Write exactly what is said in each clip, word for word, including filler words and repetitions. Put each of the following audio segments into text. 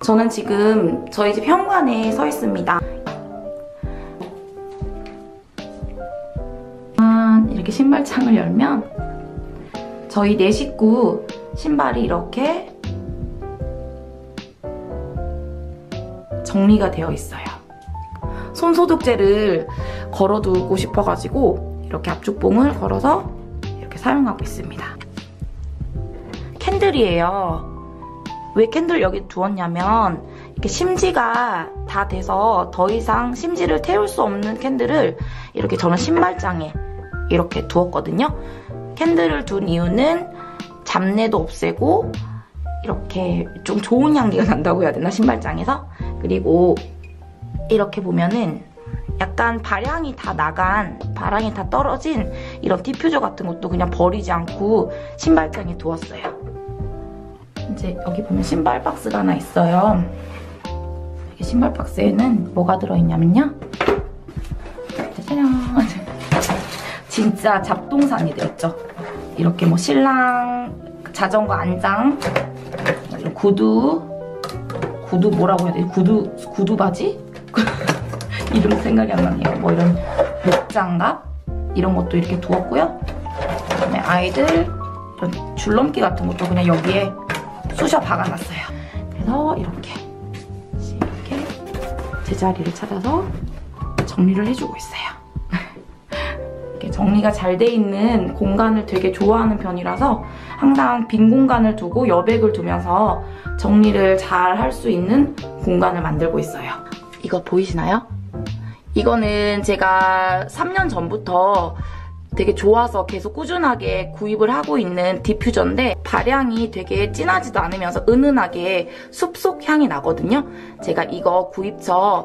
저는 지금 저희 집 현관에 서 있습니다. 이렇게 신발장을 열면 저희 네 식구 신발이 이렇게 정리가 되어 있어요. 손소독제를 걸어두고 싶어가지고 이렇게 압축봉을 걸어서 이렇게 사용하고 있습니다. 캔들이에요. 왜 캔들 여기 두었냐면 이렇게 심지가 다 돼서 더 이상 심지를 태울 수 없는 캔들을 이렇게 저는 신발장에 이렇게 두었거든요. 캔들을 둔 이유는 잡내도 없애고 이렇게 좀 좋은 향기가 난다고 해야 되나, 신발장에서. 그리고 이렇게 보면은 약간 발향이 다 나간, 발향이 다 떨어진 이런 디퓨저 같은 것도 그냥 버리지 않고 신발장에 두었어요. 이제 여기 보면 신발 박스가 하나 있어요. 여기 신발 박스에는 뭐가 들어있냐면요. 짜잔! 진짜 잡동사니 들었죠. 이렇게 뭐 신랑 자전거 안장, 구두, 구두 뭐라고 해야 돼? 구두, 구두 바지? 이름 생각이 안 나네요. 뭐 이런 목장갑 이런 것도 이렇게 두었고요. 그다음에 아이들 이런 줄넘기 같은 것도 그냥 여기에 쑤셔 박아놨어요. 그래서 이렇게 이렇게 제자리를 찾아서 정리를 해주고 있어요. 정리가 잘 돼 있는 공간을 되게 좋아하는 편이라서 항상 빈 공간을 두고 여백을 두면서 정리를 잘 할 수 있는 공간을 만들고 있어요. 이거 보이시나요? 이거는 제가 삼 년 전부터 되게 좋아서 계속 꾸준하게 구입을 하고 있는 디퓨저인데 발향이 되게 진하지도 않으면서 은은하게 숲속 향이 나거든요. 제가 이거 구입처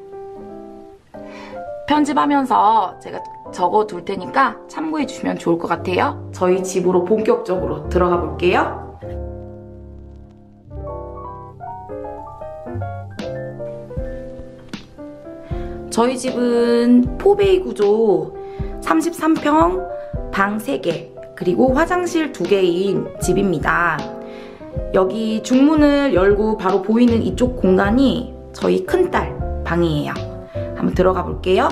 편집하면서 제가 적어둘 테니까 참고해 주시면 좋을 것 같아요. 저희 집으로 본격적으로 들어가 볼게요. 저희 집은 포베이 구조 삼십삼 평, 방 세 개, 그리고 화장실 두 개인 집입니다. 여기 중문을 열고 바로 보이는 이쪽 공간이 저희 큰딸 방이에요. 한번 들어가 볼게요.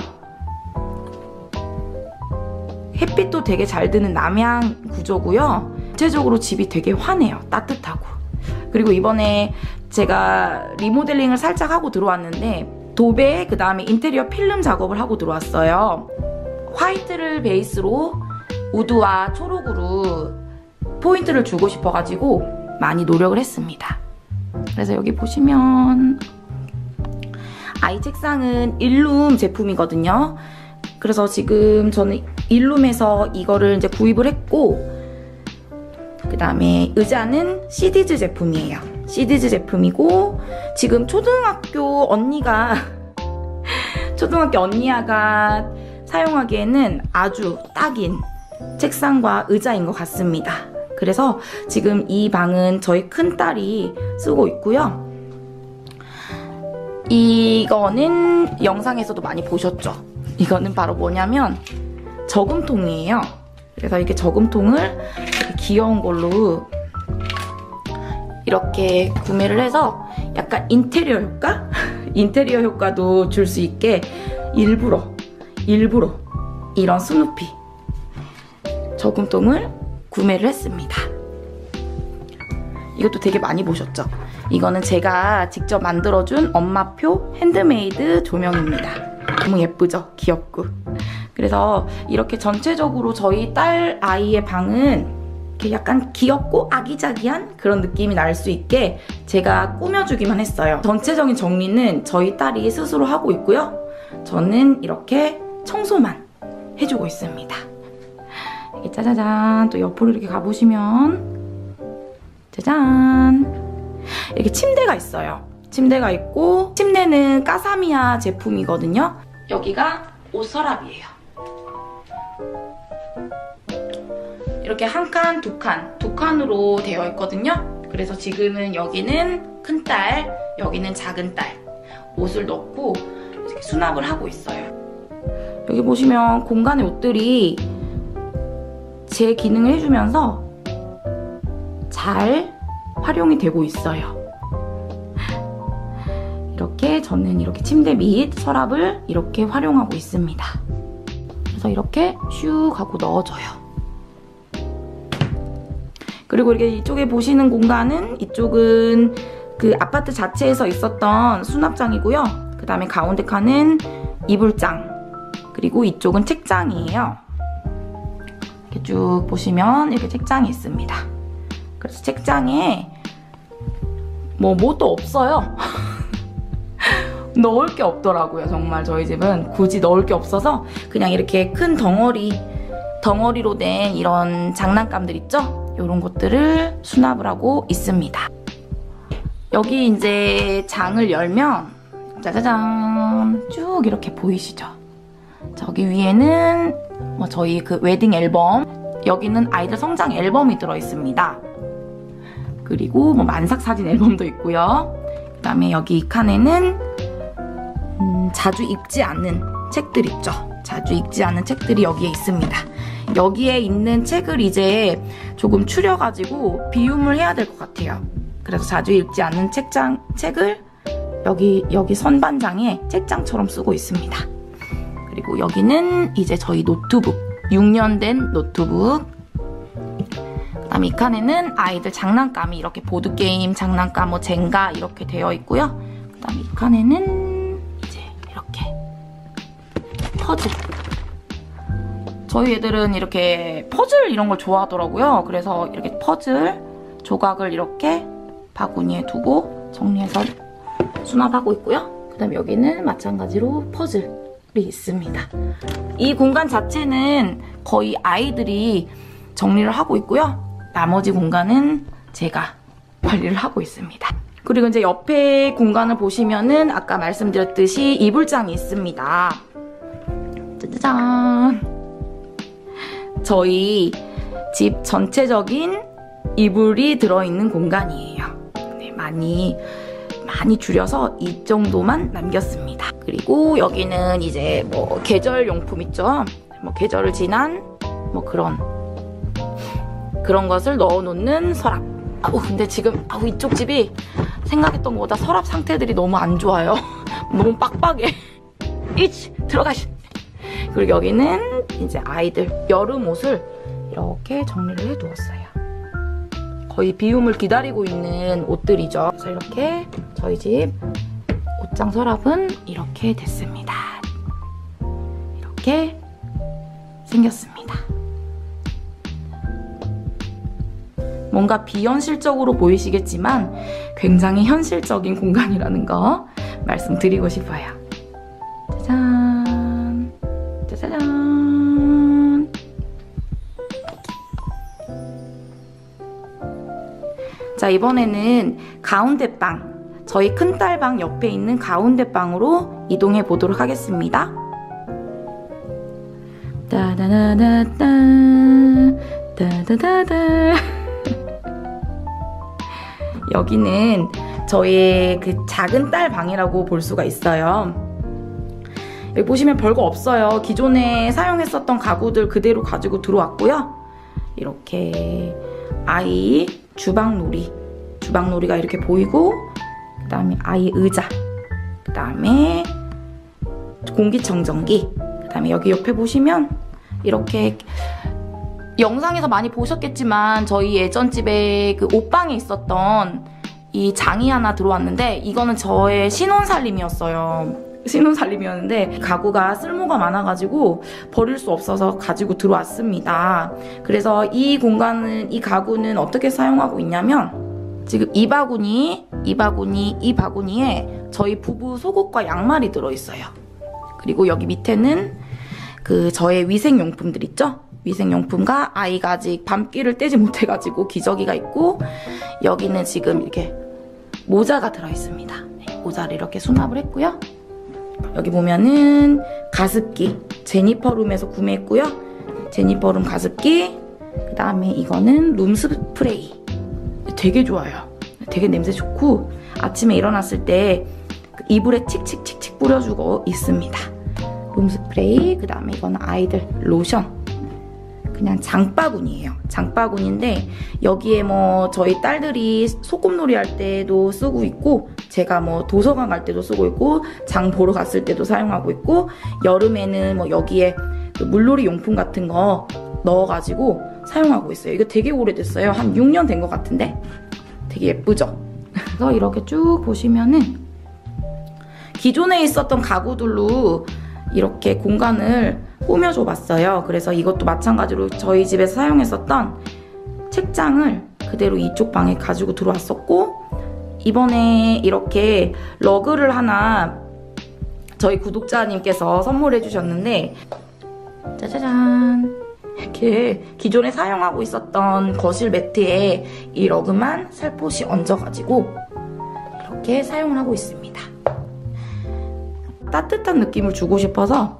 햇빛도 되게 잘 드는 남향 구조고요. 전체적으로 집이 되게 환해요. 따뜻하고. 그리고 이번에 제가 리모델링을 살짝 하고 들어왔는데 도배, 그 다음에 인테리어 필름 작업을 하고 들어왔어요. 화이트를 베이스로 우드와 초록으로 포인트를 주고 싶어가지고 많이 노력을 했습니다. 그래서 여기 보시면 아이 책상은 일룸 제품이거든요. 그래서 지금 저는 일룸에서 이거를 이제 구입을 했고, 그 다음에 의자는 시디즈 제품이에요. 시디즈 제품이고, 지금 초등학교 언니가 초등학교 언니야가 사용하기에는 아주 딱인 책상과 의자인 것 같습니다. 그래서 지금 이 방은 저희 큰딸이 쓰고 있고요. 이거는 영상에서도 많이 보셨죠? 이거는 바로 뭐냐면 저금통이에요. 그래서 이렇게 저금통을 이렇게 귀여운 걸로 이렇게 구매를 해서 약간 인테리어 효과? 인테리어 효과도 줄 수 있게 일부러 일부러 이런 스누피 저금통을 구매를 했습니다. 이것도 되게 많이 보셨죠? 이거는 제가 직접 만들어준 엄마표 핸드메이드 조명입니다. 너무 예쁘죠? 귀엽고. 그래서 이렇게 전체적으로 저희 딸 아이의 방은 이렇게 약간 귀엽고 아기자기한 그런 느낌이 날 수 있게 제가 꾸며주기만 했어요. 전체적인 정리는 저희 딸이 스스로 하고 있고요. 저는 이렇게 청소만 해주고 있습니다. 이렇게 짜자잔, 또 옆으로 이렇게 가보시면 짜잔, 이렇게 침대가 있어요. 침대가 있고, 침대는 까사미야 제품이거든요. 여기가 옷 서랍이에요. 이렇게 한 칸, 두 칸, 두 칸으로 되어 있거든요. 그래서 지금은 여기는 큰딸, 여기는 작은딸 옷을 넣고 이렇게 수납을 하고 있어요. 여기 보시면 공간의 옷들이 제 기능을 해주면서 잘 활용이 되고 있어요. 이렇게 저는 이렇게 침대 및 서랍을 이렇게 활용하고 있습니다. 그래서 이렇게 슉 하고 넣어줘요. 그리고 이렇게 이쪽에 보시는 공간은 이쪽은 그 아파트 자체에서 있었던 수납장이고요. 그 다음에 가운데 칸은 이불장, 그리고 이쪽은 책장이에요. 이렇게 쭉 보시면 이렇게 책장이 있습니다. 그래서 책장에 뭐 뭣도 없어요. 넣을 게 없더라고요. 정말 저희 집은 굳이 넣을 게 없어서 그냥 이렇게 큰 덩어리 덩어리로 된 이런 장난감들 있죠? 이런 것들을 수납을 하고 있습니다. 여기 이제 장을 열면 짜자잔 쭉 이렇게 보이시죠? 저기 위에는 뭐 저희 그 웨딩 앨범, 여기는 아이들 성장 앨범이 들어있습니다. 그리고 뭐 만삭 사진 앨범도 있고요. 그 다음에 여기 이 칸에는 음, 자주 읽지 않는 책들 있죠? 자주 읽지 않는 책들이 여기에 있습니다. 여기에 있는 책을 이제 조금 추려가지고 비움을 해야 될 것 같아요. 그래서 자주 읽지 않는 책장, 책을 여기, 여기 선반장에 책장처럼 쓰고 있습니다. 그리고 여기는 이제 저희 노트북, 육 년 된 노트북. 그 다음에 이 칸에는 아이들 장난감이 이렇게 보드게임, 장난감, 뭐 젠가 이렇게 되어 있고요. 그 다음에 이 칸에는 이제 이렇게 퍼즐. 저희 애들은 이렇게 퍼즐 이런 걸 좋아하더라고요. 그래서 이렇게 퍼즐 조각을 이렇게 바구니에 두고 정리해서 수납하고 있고요. 그 다음에 여기는 마찬가지로 퍼즐이 있습니다. 이 공간 자체는 거의 아이들이 정리를 하고 있고요. 나머지 공간은 제가 관리를 하고 있습니다. 그리고 이제 옆에 공간을 보시면은 아까 말씀드렸듯이 이불장이 있습니다. 짜자잔! 저희 집 전체적인 이불이 들어있는 공간이에요. 네, 많이 많이 줄여서 이 정도만 남겼습니다. 그리고 여기는 이제 뭐 계절 용품 있죠. 뭐 계절을 지난 뭐 그런 그런 것을 넣어놓는 서랍. 아우 근데 지금 아우 이쪽 집이 생각했던 것보다 서랍 상태들이 너무 안 좋아요. 너무 빡빡해. 이치 들어가시. 그리고 여기는 이제 아이들 여름 옷을 이렇게 정리를 해두었어요. 거의 비움을 기다리고 있는 옷들이죠. 그래서 이렇게 저희 집 옷장 서랍은 이렇게 됐습니다. 이렇게 생겼습니다. 뭔가 비현실적으로 보이시겠지만 굉장히 현실적인 공간이라는 거 말씀드리고 싶어요. 짜잔! 짜자잔! 자, 이번에는 가운데 방, 저희 큰딸 방 옆에 있는 가운데 방으로 이동해 보도록 하겠습니다. 따다다다다 따다다다. 여기는 저희의 그 작은 딸 방이라고 볼 수가 있어요. 여기 보시면 별거 없어요. 기존에 사용했었던 가구들 그대로 가지고 들어왔고요. 이렇게 아이 주방놀이, 주방놀이가 이렇게 보이고, 그 다음에 아이 의자, 그 다음에 공기청정기, 그 다음에 여기 옆에 보시면 이렇게 영상에서 많이 보셨겠지만 저희 예전 집에 그 옷방에 있었던 이 장이 하나 들어왔는데, 이거는 저의 신혼살림이었어요. 신혼살림이었는데 가구가 쓸모가 많아가지고 버릴 수 없어서 가지고 들어왔습니다. 그래서 이 공간은, 이 가구는 어떻게 사용하고 있냐면, 지금 이 바구니, 이 바구니, 이 바구니에 저희 부부 속옷과 양말이 들어있어요. 그리고 여기 밑에는 그 저의 위생용품들 있죠? 위생용품과 아이가 아직 밤길을 떼지 못해가지고 기저귀가 있고, 여기는 지금 이렇게 모자가 들어있습니다. 네, 모자를 이렇게 수납을 했고요. 여기 보면은 가습기, 제니퍼룸에서 구매했고요. 제니퍼룸 가습기, 그 다음에 이거는 룸스프레이. 되게 좋아요. 되게 냄새 좋고 아침에 일어났을 때 이불에 칙칙칙칙 뿌려주고 있습니다. 룸스프레이, 그 다음에 이거는 아이들 로션, 그냥 장바구니예요. 장바구니인데 여기에 뭐 저희 딸들이 소꿉놀이 할 때도 쓰고 있고 제가 뭐 도서관 갈 때도 쓰고 있고 장 보러 갔을 때도 사용하고 있고 여름에는 뭐 여기에 그 물놀이 용품 같은 거 넣어가지고 사용하고 있어요. 이거 되게 오래됐어요. 한 육 년 된 것 같은데 되게 예쁘죠? 그래서 이렇게 쭉 보시면은 기존에 있었던 가구들로 이렇게 공간을 꾸며줘 봤어요. 그래서 이것도 마찬가지로 저희 집에서 사용했었던 책장을 그대로 이쪽 방에 가지고 들어왔었고 이번에 이렇게 러그를 하나 저희 구독자님께서 선물해 주셨는데 짜자잔 이렇게 기존에 사용하고 있었던 거실 매트에 이 러그만 살포시 얹어가지고 이렇게 사용을 하고 있습니다. 따뜻한 느낌을 주고 싶어서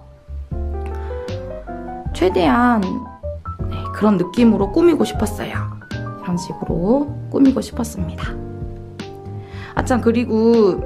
최대한 네, 그런 느낌으로 꾸미고 싶었어요. 이런 식으로 꾸미고 싶었습니다. 아참 그리고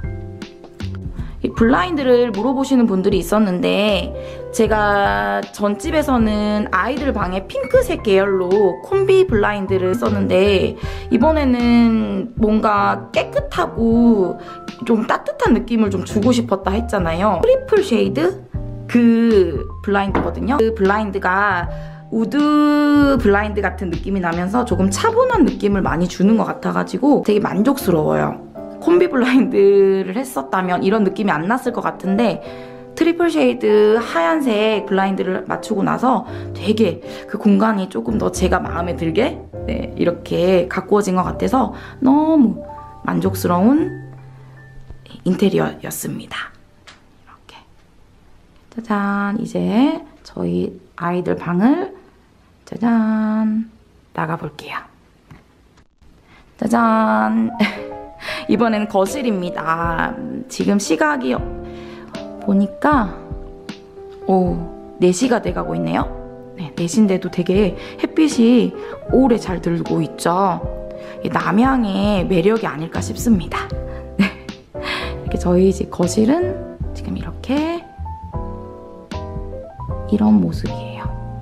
이 블라인드를 물어보시는 분들이 있었는데 제가 전집에서는 아이들 방에 핑크색 계열로 콤비 블라인드를 썼는데 이번에는 뭔가 깨끗하고 좀 따뜻한 느낌을 좀 주고 싶었다 했잖아요. 트리플 쉐이드 그 블라인드거든요. 그 블라인드가 우드 블라인드 같은 느낌이 나면서 조금 차분한 느낌을 많이 주는 것 같아가지고 되게 만족스러워요. 콤비 블라인드를 했었다면 이런 느낌이 안 났을 것 같은데 트리플 쉐이드 하얀색 블라인드를 맞추고 나서 되게 그 공간이 조금 더 제가 마음에 들게 네, 이렇게 가꾸어진 것 같아서 너무 만족스러운 인테리어였습니다. 이렇게 짜잔 이제 저희 아이들 방을 짜잔 나가볼게요. 짜잔 이번에는 거실입니다. 지금 시각이 보니까 오 네 시가 돼가고 있네요. 네, 네 시인데도 되게 햇빛이 오래 잘 들고 있죠. 남향의 매력이 아닐까 싶습니다. 네. 이렇게 저희 집 거실은 지금 이렇게 이런 모습이에요.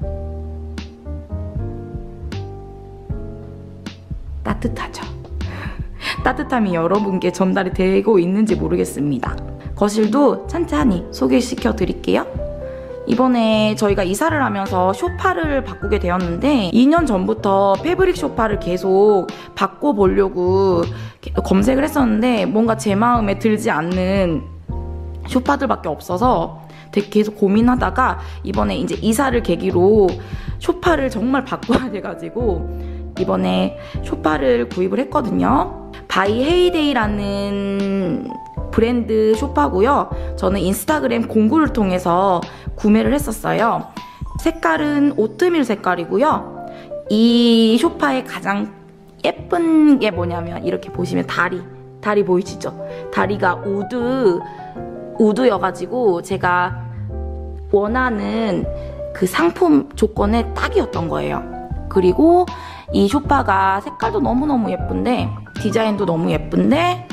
따뜻하죠? 따뜻함이 여러분께 전달이 되고 있는지 모르겠습니다. 거실도 찬찬히 소개시켜 드릴게요. 이번에 저희가 이사를 하면서 소파를 바꾸게 되었는데 이 년 전부터 패브릭 소파를 계속 바꿔보려고 검색을 했었는데 뭔가 제 마음에 들지 않는 소파들밖에 없어서 되게 계속 고민하다가 이번에 이제 이사를 계기로 소파를 정말 바꿔야 돼가지고 이번에 소파를 구입을 했거든요. 바이 헤이데이라는 브랜드 소파고요. 저는 인스타그램 공구를 통해서 구매를 했었어요. 색깔은 오트밀 색깔이고요. 이 소파의 가장 예쁜 게 뭐냐면 이렇게 보시면 다리, 다리 보이시죠? 다리가 우드, 우드여가지고 제가 원하는 그 상품 조건에 딱이었던 거예요. 그리고 이 소파가 색깔도 너무너무 예쁜데 디자인도 너무 예쁜데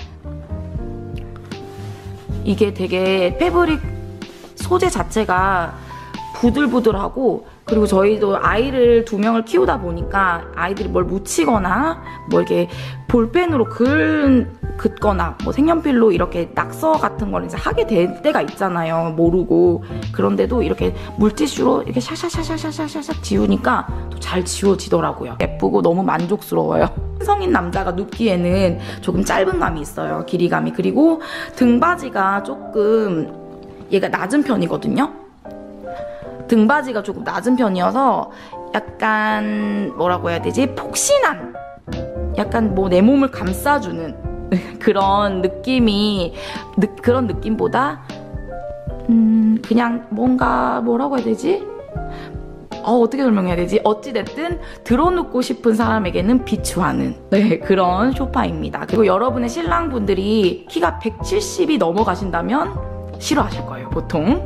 이게 되게 패브릭 소재 자체가 부들부들하고 그리고 저희도 아이를 두 명을 키우다 보니까 아이들이 뭘 묻히거나 뭐 이렇게 볼펜으로 글 긋거나 뭐 색연필로 이렇게 낙서 같은 걸 이제 하게 될 때가 있잖아요. 모르고. 그런데도 이렇게 물티슈로 이렇게 샤샤샤샤샤샤샥 지우니까 또 잘 지워지더라고요. 예쁘고 너무 만족스러워요. 성인 남자가 눕기에는 조금 짧은 감이 있어요. 길이감이. 그리고 등받이가 조금 얘가 낮은 편이거든요. 등받이가 조금 낮은 편이어서 약간 뭐라고 해야 되지? 폭신한 약간 뭐 내 몸을 감싸주는 그런 느낌이 느, 그런 느낌보다 음 그냥 뭔가 뭐라고 해야 되지? 어, 어떻게 설명해야 되지? 어찌됐든 들어눕고 싶은 사람에게는 비추하는 네, 그런 소파입니다. 그리고 여러분의 신랑분들이 키가 백칠십이 넘어가신다면 싫어하실 거예요, 보통.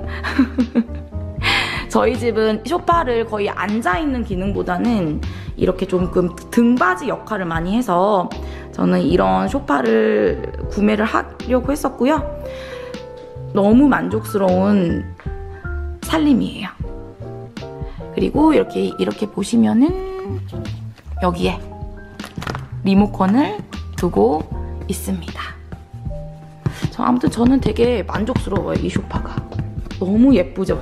저희 집은 소파를 거의 앉아있는 기능보다는 이렇게 조금 등받이 역할을 많이 해서 저는 이런 소파를 구매를 하려고 했었고요. 너무 만족스러운 살림이에요. 그리고 이렇게 이렇게 보시면은 여기에 리모컨을 두고 있습니다. 저 아무튼 저는 되게 만족스러워요. 이 소파가 너무 예쁘죠?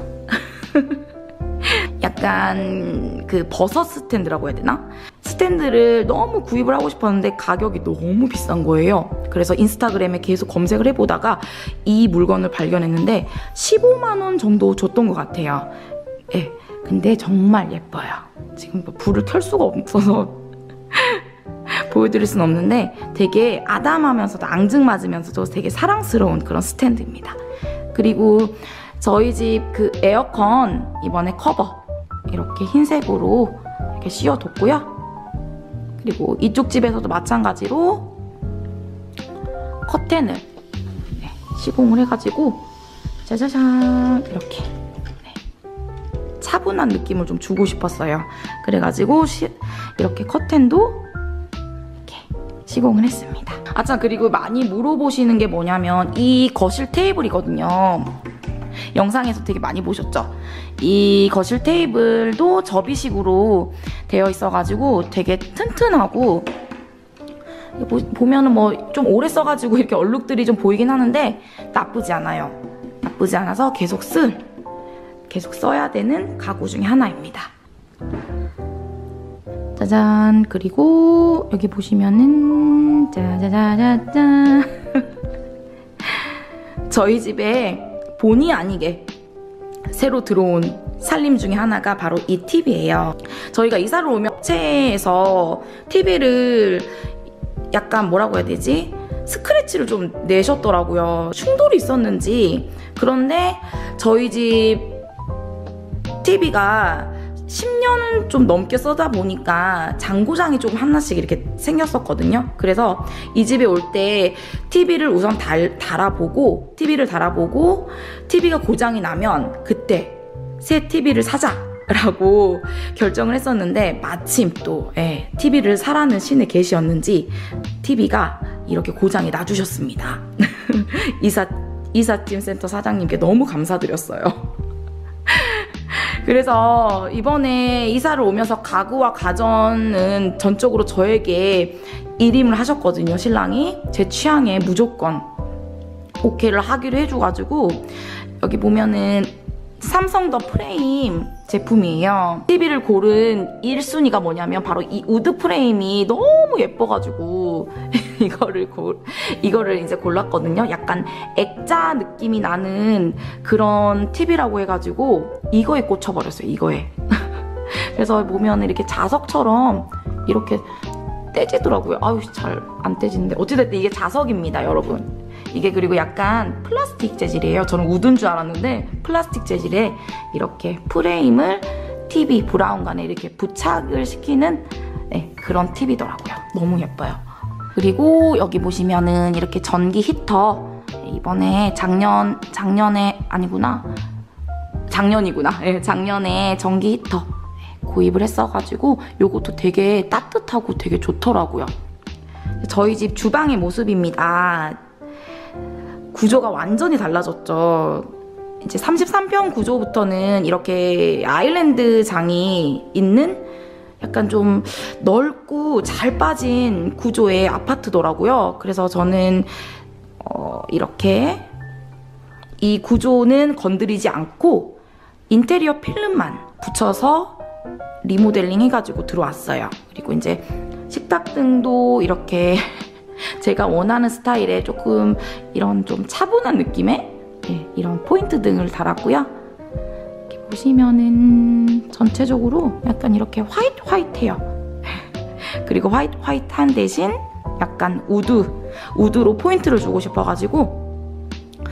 약간 그 버섯 스탠드라고 해야 되나? 스탠드를 너무 구입을 하고 싶었는데 가격이 너무 비싼 거예요. 그래서 인스타그램에 계속 검색을 해보다가 이 물건을 발견했는데 십오만 원 정도 줬던 것 같아요. 예, 근데 정말 예뻐요. 지금 불을 켤 수가 없어서 보여드릴 수는 없는데 되게 아담하면서도 앙증맞으면서도 되게 사랑스러운 그런 스탠드입니다. 그리고 저희 집 그 에어컨 이번에 커버 이렇게 흰색으로 이렇게 씌워뒀고요. 그리고 이쪽 집에서도 마찬가지로 커튼을 네, 시공을 해가지고 짜자잔 이렇게 네, 차분한 느낌을 좀 주고 싶었어요. 그래가지고 시, 이렇게 커튼도 이렇게 시공을 했습니다. 아참, 그리고 많이 물어보시는 게 뭐냐면 이 거실 테이블이거든요. 영상에서 되게 많이 보셨죠? 이 거실 테이블도 접이식으로 되어 있어가지고 되게 튼튼하고 보면은 뭐 좀 오래 써가지고 이렇게 얼룩들이 좀 보이긴 하는데 나쁘지 않아요. 나쁘지 않아서 계속 쓸, 계속 써야 되는 가구 중에 하나입니다. 짜잔. 그리고 여기 보시면은 짜자자자짠 저희 집에 본의 아니게 새로 들어온 살림 중에 하나가 바로 이 티비예요. 저희가 이사를 오면 업체에서 티비를 약간 뭐라고 해야 되지? 스크래치를 좀 내셨더라고요. 충돌이 있었는지. 그런데 저희 집 티비가 십 년 좀 넘게 쓰다 보니까 장고장이 조금 하나씩 이렇게 생겼었거든요. 그래서 이 집에 올 때 티비를 우선 달, 달아보고 티비를 달아보고 티비가 고장이 나면 그때 새 티비를 사자라고 결정을 했었는데 마침 또 예, 티비를 사라는 신의 계시였는지 티비가 이렇게 고장이 나주셨습니다. 이사, 이삿짐 센터 사장님께 너무 감사드렸어요. 그래서 이번에 이사를 오면서 가구와 가전은 전적으로 저에게 일임을 하셨거든요, 신랑이. 제 취향에 무조건 오케이를 하기로 해줘가지고 여기 보면은 삼성 더 프레임 제품이에요. 티비를 고른 일 순위가 뭐냐면 바로 이 우드 프레임이 너무 예뻐가지고 이거를 고, 이거를 이제 골랐거든요. 약간 액자 느낌이 나는 그런 티비라고 해가지고 이거에 꽂혀버렸어요. 이거에. 그래서 보면 이렇게 자석처럼 이렇게 떼지더라고요. 아유, 잘 안 떼지는데 어찌됐든 이게 자석입니다, 여러분. 이게 그리고 약간 플라스틱 재질이에요. 저는 우드인 줄 알았는데 플라스틱 재질에 이렇게 프레임을 티비 브라운관에 이렇게 부착을 시키는 네, 그런 티비더라고요. 너무 예뻐요. 그리고 여기 보시면은 이렇게 전기 히터 이번에 작년, 작년에 아니구나. 작년이구나. 네, 작년에 전기 히터 구입을 했어가지고 요것도 되게 따뜻하고 되게 좋더라고요. 저희 집 주방의 모습입니다. 구조가 완전히 달라졌죠. 이제 삼십삼 평 구조부터는 이렇게 아일랜드 장이 있는 약간 좀 넓고 잘 빠진 구조의 아파트더라고요. 그래서 저는 어 이렇게 이 구조는 건드리지 않고 인테리어 필름만 붙여서 리모델링 해가지고 들어왔어요. 그리고 이제 식탁등도 이렇게 제가 원하는 스타일의 조금 이런 좀 차분한 느낌의 네, 이런 포인트 등을 달았고요. 이렇게 보시면은 전체적으로 약간 이렇게 화이트 화이트해요. 그리고 화이트 화이트한 대신 약간 우드, 우드로 포인트를 주고 싶어가지고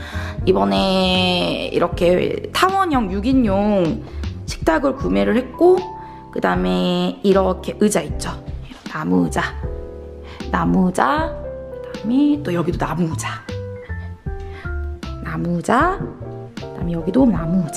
이번에 이렇게 타원형 육 인용 식탁을 구매를 했고 그 다음에 이렇게 의자 있죠. 나무 의자. 나무 의자. 그 다음에 또 여기도 나무 의자. 나무 의자. 그 다음에 여기도 나무 의자.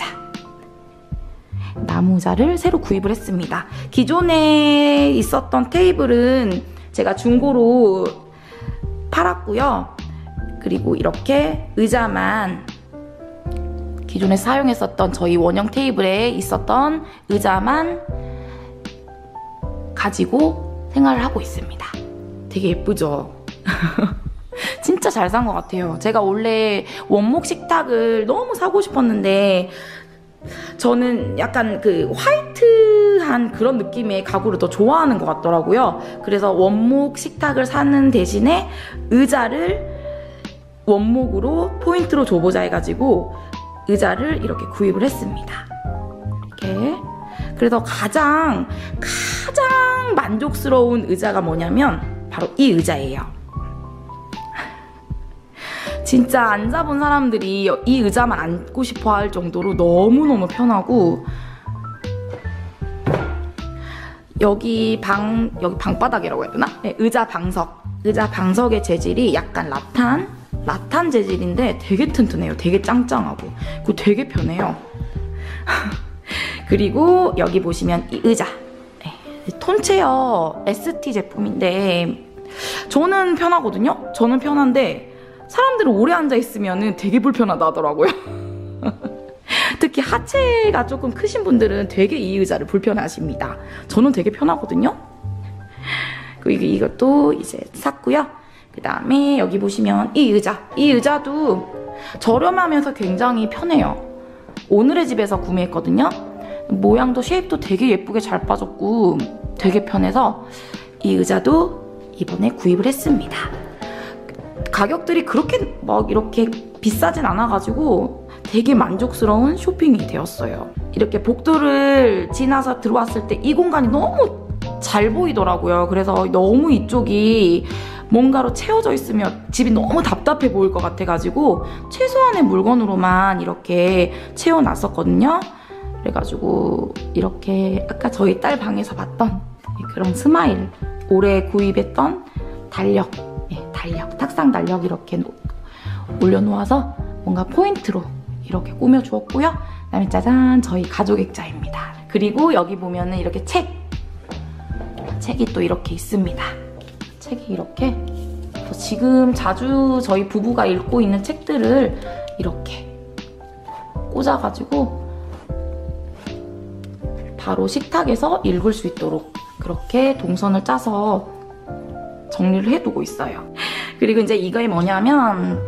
나무 의자를 새로 구입을 했습니다. 기존에 있었던 테이블은 제가 중고로 팔았고요. 그리고 이렇게 의자만 이렇게 기존에 사용했었던 저희 원형 테이블에 있었던 의자만 가지고 생활을 하고 있습니다. 되게 예쁘죠? 진짜 잘 산 것 같아요. 제가 원래 원목 식탁을 너무 사고 싶었는데 저는 약간 그 화이트한 그런 느낌의 가구를 더 좋아하는 것 같더라고요. 그래서 원목 식탁을 사는 대신에 의자를 원목으로 포인트로 줘보자 해가지고 의자를 이렇게 구입을 했습니다. 이렇게. 그래서 가장 가장 만족스러운 의자가 뭐냐면 바로 이 의자예요. 진짜 앉아본 사람들이 이 의자만 앉고 싶어 할 정도로 너무너무 편하고, 여기 방, 여기 방바닥이라고 해야 되나? 네, 의자 방석. 의자 방석의 재질이 약간 라탄? 라탄 재질인데 되게 튼튼해요. 되게 짱짱하고. 그리고 되게 편해요. 그리고 여기 보시면 이 의자. 네, 톤체어 에스티 제품인데 저는 편하거든요? 저는 편한데 사람들은 오래 앉아있으면 되게 불편하다 하더라고요. 특히 하체가 조금 크신 분들은 되게 이 의자를 불편해하십니다. 저는 되게 편하거든요. 그리고 이것도 이제 샀고요. 그 다음에 여기 보시면 이 의자. 이 의자도 저렴하면서 굉장히 편해요. 오늘의 집에서 구매했거든요. 모양도 쉐입도 되게 예쁘게 잘 빠졌고 되게 편해서 이 의자도 이번에 구입을 했습니다. 가격들이 그렇게 막 이렇게 비싸진 않아가지고 되게 만족스러운 쇼핑이 되었어요. 이렇게 복도를 지나서 들어왔을 때 이 공간이 너무 잘 보이더라고요. 그래서 너무 이쪽이 뭔가로 채워져 있으면 집이 너무 답답해 보일 것 같아가지고 최소한의 물건으로만 이렇게 채워놨었거든요. 그래가지고 이렇게 아까 저희 딸 방에서 봤던 그런 스마일, 올해 구입했던 달력, 예, 달력, 탁상 달력 이렇게 올려놓아서 뭔가 포인트로 이렇게 꾸며주었고요. 그다음에 짜잔, 저희 가족 액자입니다. 그리고 여기 보면은 이렇게 책, 책이 또 이렇게 있습니다. 책이 이렇게, 지금 자주 저희 부부가 읽고 있는 책들을 이렇게 꽂아가지고 바로 식탁에서 읽을 수 있도록 그렇게 동선을 짜서 정리를 해두고 있어요. 그리고 이제 이게 뭐냐면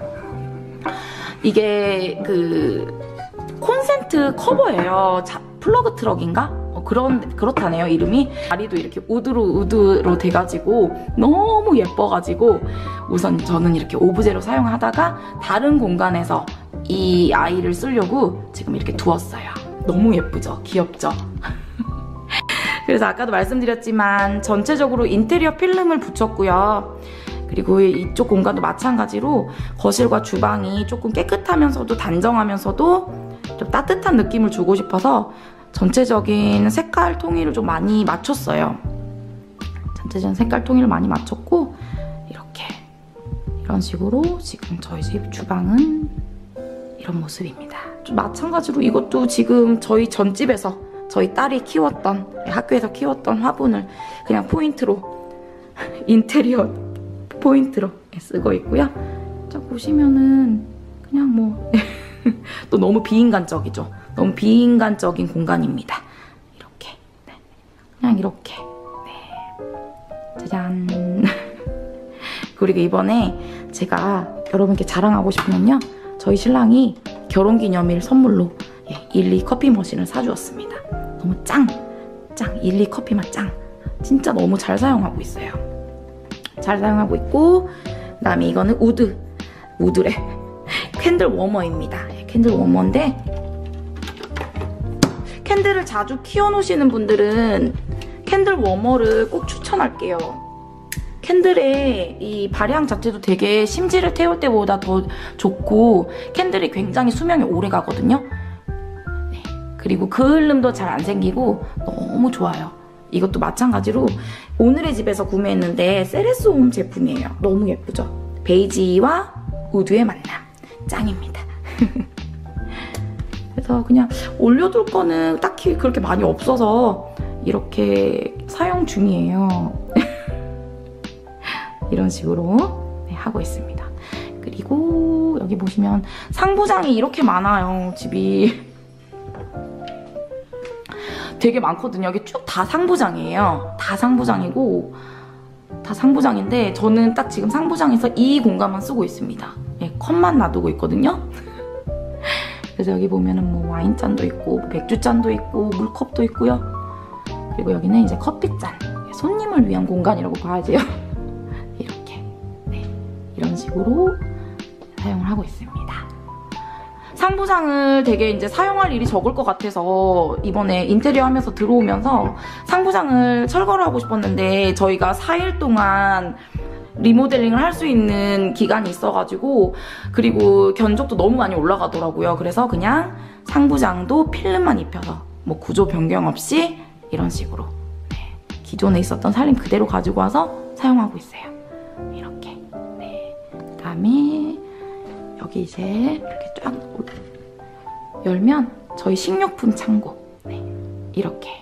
이게 그 콘센트 커버예요. 자, 플러그 트럭인가? 어, 그런, 그렇다네요, 이름이. 다리도 이렇게 우드로 우드로 돼가지고 너무 예뻐가지고 우선 저는 이렇게 오브제로 사용하다가 다른 공간에서 이 아이를 쓰려고 지금 이렇게 두었어요. 너무 예쁘죠? 귀엽죠? 그래서 아까도 말씀드렸지만 전체적으로 인테리어 필름을 붙였고요. 그리고 이쪽 공간도 마찬가지로 거실과 주방이 조금 깨끗하면서도 단정하면서도 좀 따뜻한 느낌을 주고 싶어서 전체적인 색깔 통일을 좀 많이 맞췄어요. 전체적인 색깔 통일을 많이 맞췄고 이렇게 이런 식으로 지금 저희 집 주방은 이런 모습입니다. 좀 마찬가지로 이것도 지금 저희 전집에서 저희 딸이 키웠던, 학교에서 키웠던 화분을 그냥 포인트로 인테리어 포인트로 쓰고 있고요. 자, 보시면은 그냥 뭐 또 너무 비인간적이죠. 너무 비인간적인 공간입니다. 이렇게, 네. 그냥 이렇게, 네. 짜잔. 그리고 이번에 제가 여러분께 자랑하고 싶으면요, 저희 신랑이 결혼기념일 선물로 예, 일리 커피 머신을 사주었습니다. 너무 짱! 짱! 일리 커피맛 짱! 진짜 너무 잘 사용하고 있어요. 잘 사용하고 있고, 그 다음에 이거는 우드, 우드래. 캔들 워머입니다. 캔들 워머인데 캔들을 자주 키워놓으시는 분들은 캔들 워머를 꼭 추천할게요. 캔들의 이 발향 자체도 되게 심지를 태울 때보다 더 좋고 캔들이 굉장히 수명이 오래 가거든요. 네. 그리고 그을름도 잘 안 생기고 너무 좋아요. 이것도 마찬가지로 오늘의 집에서 구매했는데 세레스홈 제품이에요. 너무 예쁘죠? 베이지와 우드의 만남. 짱입니다. 그래서 그냥 올려둘 거는 딱히 그렇게 많이 없어서 이렇게 사용 중이에요. 이런 식으로 네, 하고 있습니다. 그리고 여기 보시면 상부장이 이렇게 많아요, 집이. 되게 많거든요. 여기 쭉 다 상부장이에요. 다 상부장이고 다 상부장인데 저는 딱 지금 상부장에서 이 공간만 쓰고 있습니다. 예, 컵만 놔두고 있거든요. 그래서 여기 보면은 뭐 와인잔도 있고 맥주잔도 있고 물컵도 있고요. 그리고 여기는 이제 커피잔, 손님을 위한 공간이라고 봐야지요. 이렇게 네, 이런 식으로 사용을 하고 있습니다. 상부장을 되게 이제 사용할 일이 적을 것 같아서 이번에 인테리어 하면서 들어오면서 상부장을 철거를 하고 싶었는데 저희가 사 일 동안 리모델링을 할 수 있는 기간이 있어가지고 그리고 견적도 너무 많이 올라가더라고요. 그래서 그냥 상부장도 필름만 입혀서 뭐 구조 변경 없이 이런 식으로 네, 기존에 있었던 살림 그대로 가지고 와서 사용하고 있어요. 이렇게 네. 그 다음에 여기 이제 이렇게 쫙 열면 저희 식료품 창고 네, 이렇게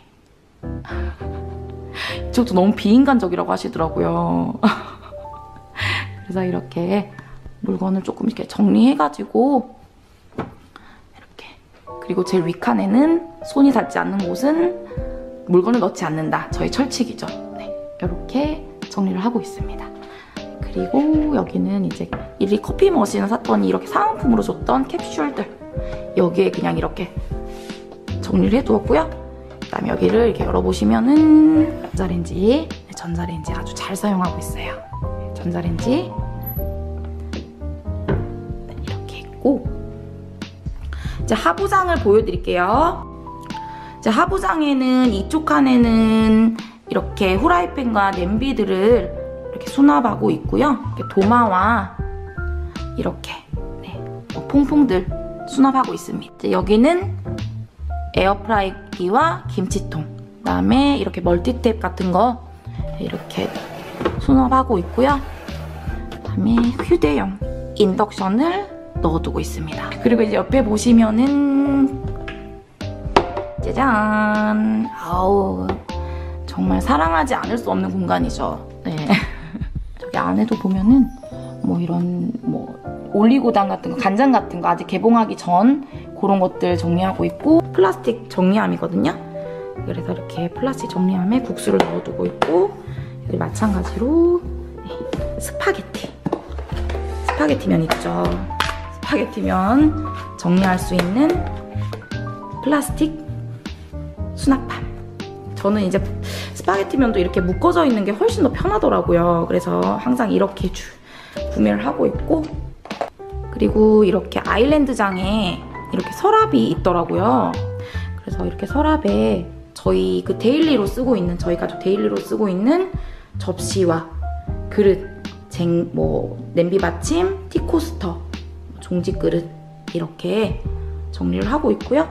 이쪽도 너무 비인간적이라고 하시더라고요. 그래서 이렇게 물건을 조금 이렇게 정리해가지고 이렇게 그리고 제일 윗칸에는 손이 닿지 않는 곳은 물건을 넣지 않는다. 저희 철칙이죠. 네, 이렇게 정리를 하고 있습니다. 그리고 여기는 이제 일리 커피 머신을 샀더니 이렇게 사은품으로 줬던 캡슐들 여기에 그냥 이렇게 정리를 해두었고요. 그 다음에 여기를 이렇게 열어보시면은 전자레인지 전자레인지 아주 잘 사용하고 있어요. 전자레인지 이렇게 있고 이제 하부장을 보여드릴게요. 이제 하부장에는 이쪽 칸에는 이렇게 후라이팬과 냄비들을 이렇게 수납하고 있고요. 이렇게 도마와 이렇게 네, 뭐 퐁퐁들 수납하고 있습니다. 이제 여기는 에어프라이기와 김치통, 그다음에 이렇게 멀티탭 같은 거 이렇게 수납하고 있고요. 그다음에 휴대용 인덕션을 넣어두고 있습니다. 그리고 이제 옆에 보시면은 짜잔! 아우 정말 사랑하지 않을 수 없는 공간이죠. 네. 저기 안에도 보면은 뭐 이런 뭐 올리고당 같은 거, 간장 같은 거 아직 개봉하기 전 그런 것들 정리하고 있고 플라스틱 정리함이거든요. 그래서 이렇게 플라스틱 정리함에 국수를 넣어두고 있고 여기 마찬가지로 네, 스파게티 스파게티면 있죠. 스파게티면 정리할 수 있는 플라스틱 수납함. 저는 이제 스파게티면도 이렇게 묶어져 있는 게 훨씬 더 편하더라고요. 그래서 항상 이렇게 주, 구매를 하고 있고 그리고 이렇게 아일랜드장에 이렇게 서랍이 있더라고요. 그래서 이렇게 서랍에 저희 그 데일리로 쓰고 있는 저희 가족 데일리로 쓰고 있는 접시와 그릇, 쟁, 뭐 냄비 받침, 티코스터, 종지 그릇 이렇게 정리를 하고 있고요.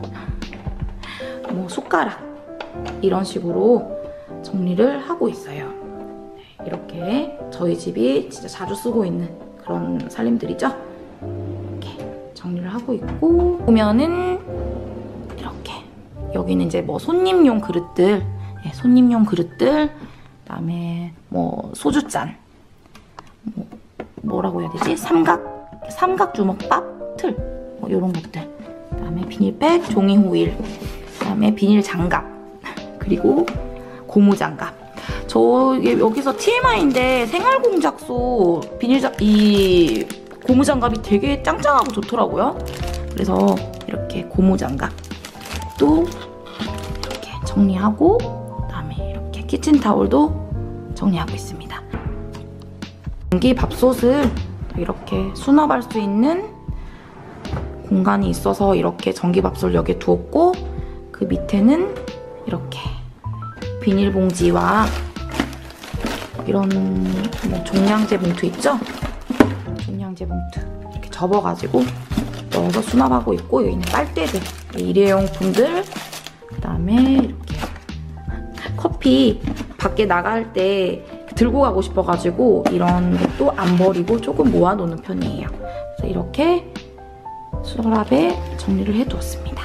뭐 숟가락 이런 식으로 정리를 하고 있어요. 이렇게 저희 집이 진짜 자주 쓰고 있는 그런 살림들이죠. 이렇게 정리를 하고 있고 보면은 이렇게 여기는 이제 뭐 손님용 그릇들, 네, 손님용 그릇들, 그다음에 뭐 소주잔, 뭐 뭐라고 해야 되지? 삼각 삼각 주먹밥 틀, 뭐 이런 것들. 그다음에 비닐백, 종이 호일, 그다음에 비닐 장갑, 그리고 고무 장갑. 저 여기서 티엠아이인데 생활공작소 비닐장 이 고무 장갑이 되게 짱짱하고 좋더라고요. 그래서 이렇게 고무 장갑 또 이렇게 정리하고 그다음에 이렇게 키친타올도 정리하고 있습니다. 전기 밥솥을 이렇게 수납할 수 있는 공간이 있어서 이렇게 전기 밥솥을 여기에 두었고 그 밑에는 이렇게 비닐봉지와 이런 뭐 종량제 봉투 있죠? 종량제 봉투 이렇게 접어가지고 넣어서 수납하고 있고 여기는 빨대들, 일회용품들, 그 다음에 이렇게 커피 밖에 나갈 때 들고 가고 싶어가지고 이런 것도 안 버리고 조금 모아놓는 편이에요. 그래서 이렇게 서랍에 정리를 해두었습니다.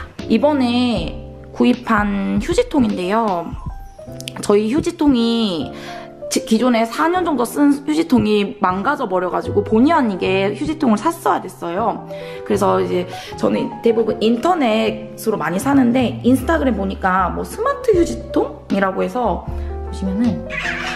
이번에 구입한 휴지통인데요. 저희 휴지통이 기존에 사 년 정도 쓴 휴지통이 망가져 버려가지고 본의 아니게 휴지통을 샀어야 됐어요. 그래서 이제 저는 대부분 인터넷으로 많이 사는데 인스타그램 보니까 뭐 스마트 휴지통이라고 해서 보시면은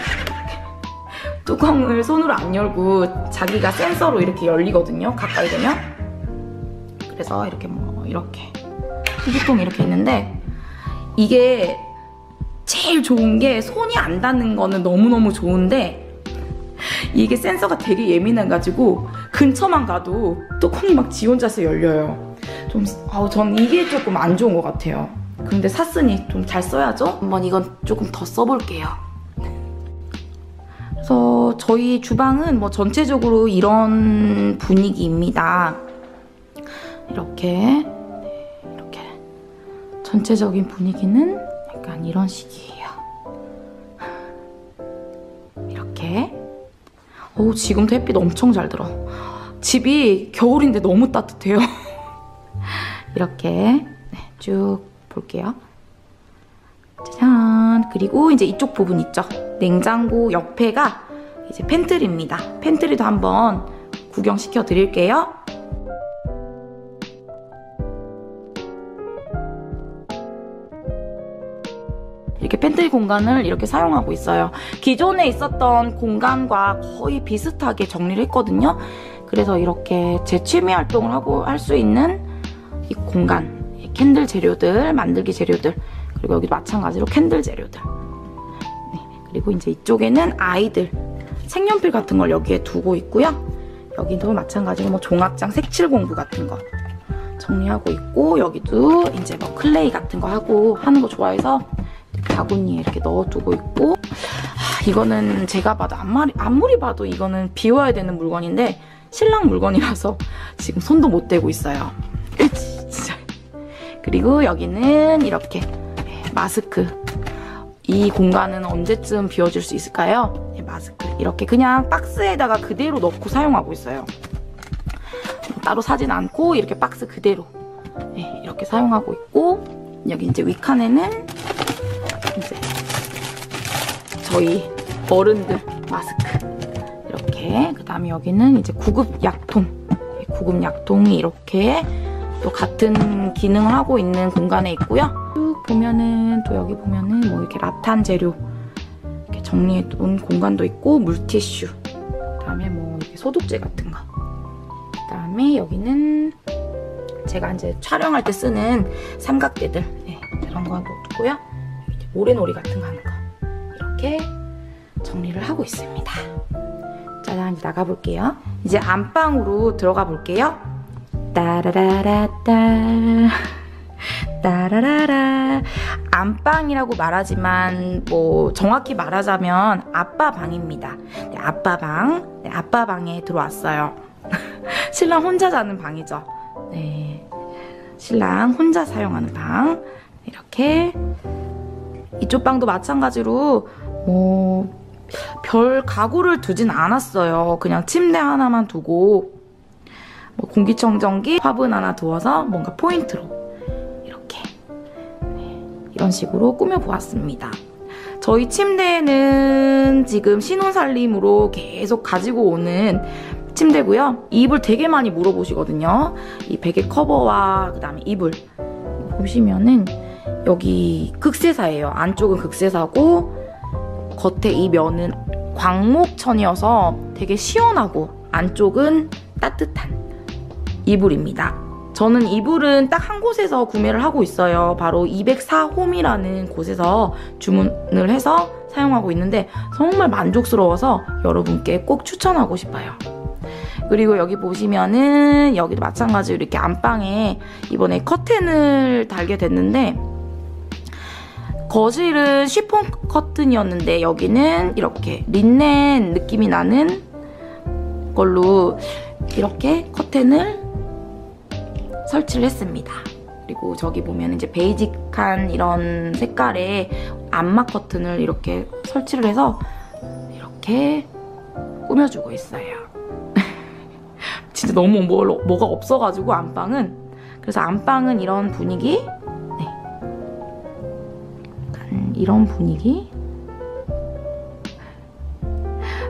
뚜껑을 손으로 안 열고 자기가 센서로 이렇게 열리거든요. 가까이 되면. 그래서 이렇게 뭐 이렇게 휴지통이 이렇게 있는데 이게 제일 좋은 게 손이 안 닿는 거는 너무너무 좋은데 이게 센서가 되게 예민해가지고 근처만 가도 뚜껑이 막 지 혼자서 열려요. 좀 아우 전 이게 조금 안 좋은 것 같아요. 근데 샀으니 좀 잘 써야죠. 한번 이건 조금 더 써볼게요. 그래서 저희 주방은 뭐 전체적으로 이런 분위기입니다. 이렇게 이렇게 전체적인 분위기는 약간 이런 식이에요. 이렇게. 오, 지금도 햇빛 엄청 잘 들어. 집이 겨울인데 너무 따뜻해요. 이렇게 네, 쭉 볼게요. 짜잔. 그리고 이제 이쪽 부분 있죠. 냉장고 옆에가 이제 팬트리입니다. 팬트리도 한번 구경시켜 드릴게요. 이렇게 팬트리 공간을 이렇게 사용하고 있어요. 기존에 있었던 공간과 거의 비슷하게 정리를 했거든요. 그래서 이렇게 제 취미 활동을 하고 할 수 있는 이 공간, 이 캔들 재료들, 만들기 재료들, 그리고 여기도 마찬가지로 캔들 재료들. 네, 그리고 이제 이쪽에는 아이들 색연필 같은 걸 여기에 두고 있고요. 여기도 마찬가지로 뭐 종합장 색칠 공부 같은 거 정리하고 있고, 여기도 이제 뭐 클레이 같은 거 하고 하는 거 좋아해서 바구니에 이렇게 넣어두고 있고, 아, 이거는 제가 봐도 아무리, 아무리 봐도 이거는 비워야 되는 물건인데 신랑 물건이라서 지금 손도 못 대고 있어요. 진짜. 그리고 여기는 이렇게 마스크. 이 공간은 언제쯤 비워줄 수 있을까요? 네, 마스크. 이렇게 그냥 박스에다가 그대로 넣고 사용하고 있어요. 따로 사진 않고 이렇게 박스 그대로 네, 이렇게 사용하고 있고, 여기 이제 윗칸에는 이제 저희 어른들 마스크 이렇게, 그 다음에 여기는 이제 구급 약통, 구급 약통이 이렇게 또 같은 기능을 하고 있는 공간에 있고요. 쭉 보면은 또 여기 보면은 뭐 이렇게 라탄 재료 이렇게 정리해 놓은 공간도 있고, 물티슈, 그 다음에 뭐 이렇게 소독제 같은 거, 그 다음에 여기는 제가 이제 촬영할 때 쓰는 삼각대들 네, 이런 거 놓고요. 모래놀이 같은 거 하는 거 이렇게 정리를 하고 있습니다. 짜잔, 이제 나가볼게요. 이제 안방으로 들어가 볼게요. 따라라라따 따라라라. 안방이라고 말하지만 뭐 정확히 말하자면 아빠 방입니다. 네, 아빠 방. 네, 아빠 방에 들어왔어요. 신랑 혼자 자는 방이죠. 네, 신랑 혼자 사용하는 방. 이렇게. 이쪽 방도 마찬가지로 뭐 별 가구를 두진 않았어요. 그냥 침대 하나만 두고 뭐 공기청정기, 화분 하나 두어서 뭔가 포인트로 이렇게 네, 이런 식으로 꾸며보았습니다. 저희 침대는 지금 신혼살림으로 계속 가지고 오는 침대고요. 이불 되게 많이 물어보시거든요. 이 베개 커버와 그 다음에 이불 보시면은 여기 극세사예요. 안쪽은 극세사고 겉에 이 면은 광목천이어서 되게 시원하고 안쪽은 따뜻한 이불입니다. 저는 이불은 딱 한 곳에서 구매를 하고 있어요. 바로 이백사 홈이라는 곳에서 주문을 해서 사용하고 있는데 정말 만족스러워서 여러분께 꼭 추천하고 싶어요. 그리고 여기 보시면은 여기도 마찬가지로 이렇게 안방에 이번에 커튼을 달게 됐는데, 거실은 쉬폰 커튼이었는데 여기는 이렇게 린넨 느낌이 나는 걸로 이렇게 커튼을 설치를 했습니다. 그리고 저기 보면 이제 베이직한 이런 색깔의 암막 커튼을 이렇게 설치를 해서 이렇게 꾸며주고 있어요. 진짜 너무 뭐, 뭐가 없어가지고 안방은. 그래서 안방은 이런 분위기, 네, 약간 이런 분위기.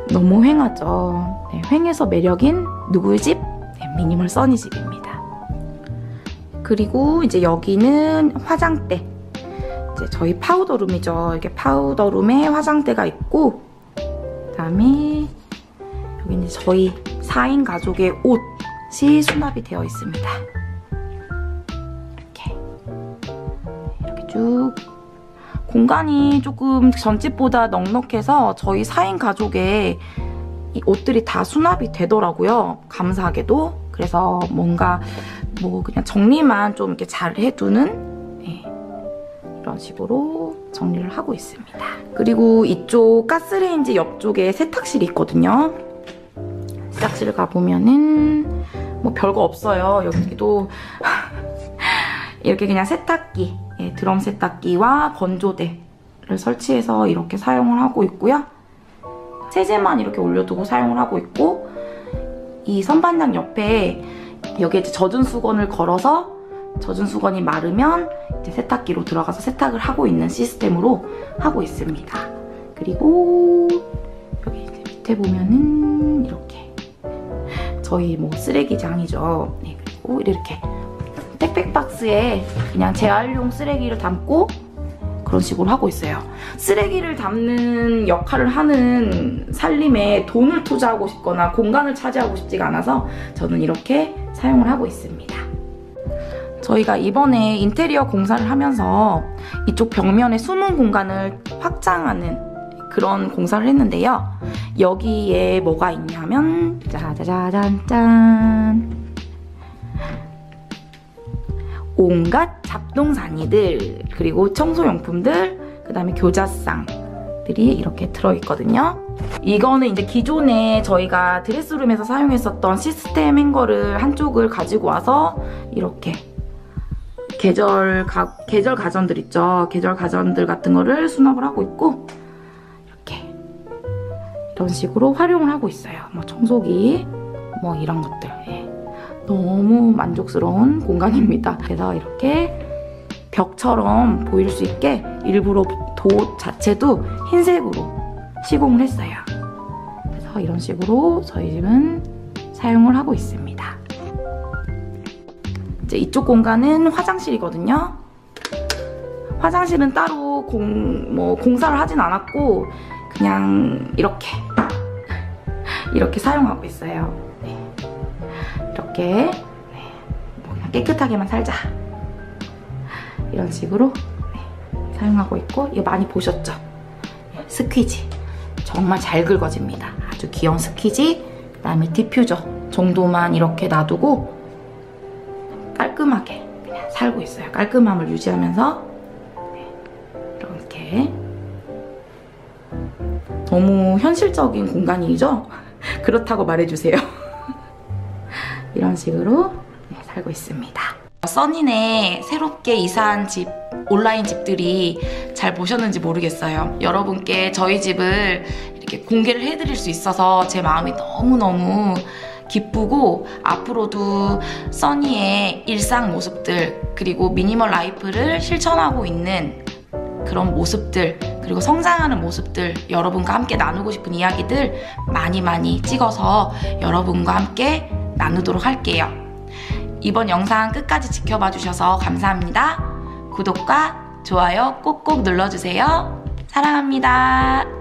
너무 휑하죠. 네, 휑해서 매력인 누구의 집? 네, 미니멀 써니 집입니다. 그리고 이제 여기는 화장대. 이제 저희 파우더룸이죠. 이게 파우더룸에 화장대가 있고, 그다음에 여기 이제 저희 사 인 가족의 옷이 수납이 되어 있습니다. 이렇게 이렇게 쭉. 공간이 조금 전집보다 넉넉해서 저희 사 인 가족의 이 옷들이 다 수납이 되더라고요. 감사하게도. 그래서 뭔가 뭐 그냥 정리만 좀 이렇게 잘 해두는, 네, 이런 식으로 정리를 하고 있습니다. 그리고 이쪽 가스레인지 옆쪽에 세탁실이 있거든요. 세탁실을 가보면은 뭐 별거 없어요. 여기도 이렇게 그냥 세탁기, 예, 드럼 세탁기와 건조대를 설치해서 이렇게 사용을 하고 있고요. 세제만 이렇게 올려두고 사용을 하고 있고, 이 선반장 옆에 여기에 이제 젖은 수건을 걸어서 젖은 수건이 마르면 이제 세탁기로 들어가서 세탁을 하고 있는 시스템으로 하고 있습니다. 그리고 여기 이제 밑에 보면은 이렇게 저희 뭐 쓰레기장이죠. 네, 그리고 이렇게 택배 박스에 그냥 재활용 쓰레기를 담고 그런 식으로 하고 있어요. 쓰레기를 담는 역할을 하는 살림에 돈을 투자하고 싶거나 공간을 차지하고 싶지가 않아서 저는 이렇게 사용을 하고 있습니다. 저희가 이번에 인테리어 공사를 하면서 이쪽 벽면의 숨은 공간을 확장하는 그런 공사를 했는데요. 여기에 뭐가 있냐면 짜자자잔짠, 온갖 잡동사니들, 그리고 청소용품들, 그 다음에 교자상들이 이렇게 들어있거든요. 이거는 이제 기존에 저희가 드레스룸에서 사용했었던 시스템 행거를 한쪽을 가지고 와서 이렇게 계절, 가, 계절 가전들 있죠. 계절 가전들 같은 거를 수납을 하고 있고, 이렇게 이런 식으로 활용을 하고 있어요. 뭐 청소기, 뭐 이런 것들. 예. 너무 만족스러운 공간입니다. 그래서 이렇게 벽처럼 보일 수 있게 일부러 도 자체도 흰색으로 시공을 했어요. 그래서 이런 식으로 저희 집은 사용을 하고 있습니다. 이제 이쪽 공간은 화장실이거든요. 화장실은 따로 공, 뭐 공사를 하진 않았고 그냥 이렇게 이렇게 사용하고 있어요. 네. 이렇게, 네, 뭐 그냥 깨끗하게만 살자, 이런 식으로, 네, 사용하고 있고, 이거 많이 보셨죠? 네, 스퀴지 정말 잘 긁어집니다. 아주 귀여운 스퀴지, 그 다음에 디퓨저 정도만 이렇게 놔두고 깔끔하게 그냥 살고 있어요. 깔끔함을 유지하면서. 네, 이렇게 너무 현실적인 공간이죠? 그렇다고 말해주세요. 이런 식으로, 네, 살고 있습니다. 써니네 새롭게 이사한 집, 온라인 집들이 잘 보셨는지 모르겠어요. 여러분께 저희 집을 이렇게 공개를 해드릴 수 있어서 제 마음이 너무너무 기쁘고, 앞으로도 써니의 일상 모습들, 그리고 미니멀 라이프를 실천하고 있는 그런 모습들, 그리고 성장하는 모습들, 여러분과 함께 나누고 싶은 이야기들 많이 많이 찍어서 여러분과 함께 나누도록 할게요. 이번 영상 끝까지 지켜봐 주셔서 감사합니다. 구독과 좋아요 꼭꼭 눌러주세요. 사랑합니다.